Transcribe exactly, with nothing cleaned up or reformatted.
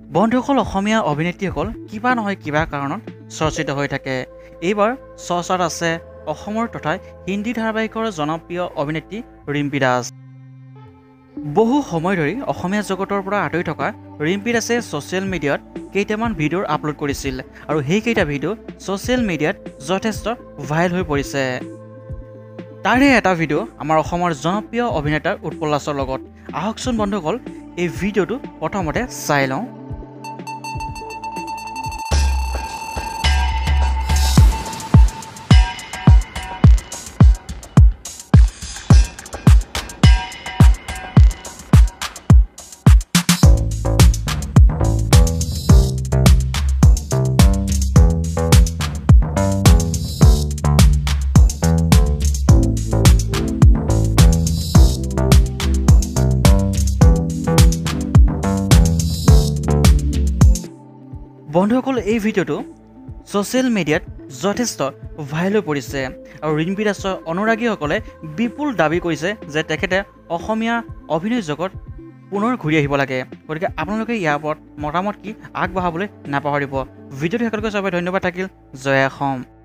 বন্ধুসকল অসমীয়া অভিনেত্ৰীসকল কিবা নহয় কিবা কাৰণত চৰ্চিত হৈ থাকে। এইবাৰ চৰ্চাত আছে অসমৰ তথা হিন্দী ধাৰাবাহিকৰ জনপ্ৰিয় অভিনেত্ৰী ৰিম্পী দাস। বহু সময় ধৰি অসমীয়া জগতৰ পৰা আঁতৰি থকা ৰিম্পী দাসে ছ'চিয়েল মিডিয়াত কেইটামান ভিডিঅ' আপলোড কৰিছিল আৰু সেইকেইটা ভিডিঅ' ছ'চিয়েল মিডিয়াত যথেষ্ট ভাইৰেল হৈ পৰিছে। তাৰে এটা ভিডিঅ' আমাৰ অসমৰ জনপ্ৰিয় অভিনেতা উৎপল দাসৰ লগত। আহকচোন বন্ধুসকল এই ভিডিঅ'টো প্ৰথমতে চাই লওঁ। বন্ধুসকল এই ভিডিঅ'টো ছ'চিয়েল মিডিয়াত যথেষ্ট ভাইৰেল হৈ পৰিছে আৰু ৰিম্পী দাসৰ অনুৰাগীসকলে বিপুল দাবী কৰিছে যে তেখেতে অসমীয়া অভিনয় জগত পুনৰ ঘূৰি আহিব লাগে। গতিকে আপোনালোকে ইয়াৰ ওপৰত মতামত কি আগবঢ়াবলৈ নাপাহৰিব। ভিডিঅ'টো শেষলৈকে চাবলৈ ধন্যবাদ থাকিল। জয় অসম।